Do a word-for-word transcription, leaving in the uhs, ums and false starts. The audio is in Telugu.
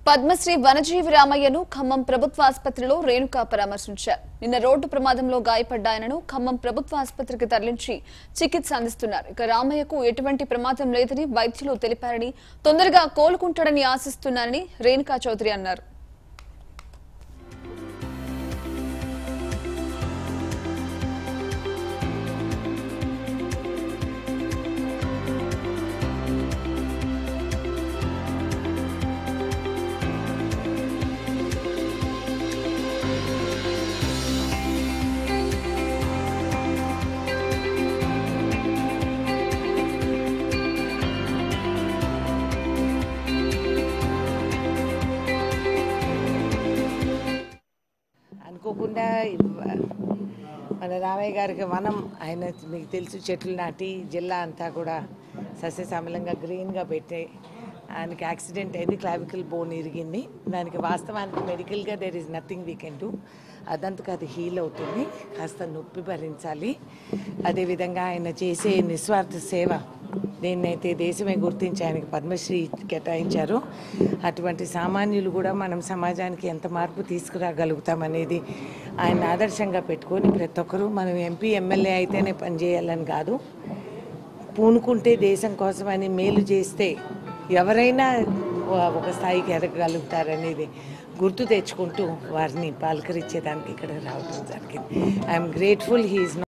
పద్మశ్రీ వనజీవి రామయ్యను ఖమ్మం ప్రభుత్వ ఆసుపత్రిలో రేణుక పరామర్శించారు. నిన్న రోడ్డు ప్రమాదంలో గాయపడ్డ ఆయనను ఖమ్మం ప్రభుత్వ ఆసుపత్రికి తరలించి చికిత్స అందిస్తున్నారు. ఇక రామయ్యకు ఎటువంటి ప్రమాదం లేదని వైద్యులు తెలిపారని, తొందరగా కోలుకుంటాడని ఆశిస్తున్నారని రేణుకా చౌదరి అన్నారు. అనుకోకుండా మన రామయ్య గారికి వనం ఆయన మీకు తెలుసు చెట్లు నాటి జిల్లా అంతా కూడా సస్యశ్యామలంగా గ్రీన్గా పెట్టి ఆయనకి యాక్సిడెంట్ అయింది, క్లావికల్ బోన్ ఇరిగింది. దానికి వాస్తవానికి మెడికల్గా there is nothing we can do. అదంతకు అది హీల్ అవుతుంది, కాస్త నొప్పి భరించాలి. అదేవిధంగా ఆయన చేసే నిస్వార్థ సేవ దేన్నైతే దేశమే గుర్తించి ఆయనకి పద్మశ్రీ కేటాయించారో అటువంటి సామాన్యులు కూడా మనం సమాజానికి ఎంత మార్పు తీసుకురాగలుగుతామనేది ఆయన ఆదర్శంగా పెట్టుకొని ప్రతి ఒక్కరూ మనం ఎంపీ ఎమ్మెల్యే అయితేనే పనిచేయాలని కాదు, పూనుకుంటే దేశం కోసమని మేలు చేస్తే ఎవరైనా ఒక స్థాయికి ఎదగలుగుతారనేది గుర్తు తెచ్చుకుంటూ వారిని పాలకరించేదానికి ఇక్కడ రావడం జరిగింది. I'm grateful he is